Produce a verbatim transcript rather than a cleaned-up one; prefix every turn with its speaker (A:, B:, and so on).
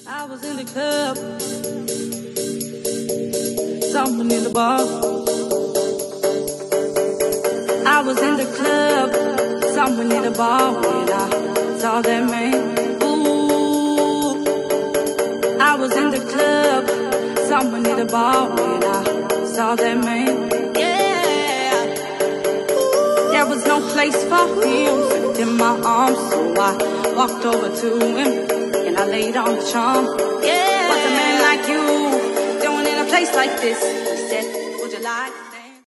A: I was in the club, someone in the bar. I was in the club, someone in the bar when I saw that man. Ooh, I was in the club, someone in the bar when I saw that man. Yeah, there was no place for him, slipped in my arms, so I walked over to him. I laid on the charm. Yeah, what's a man like you doing in a place like this?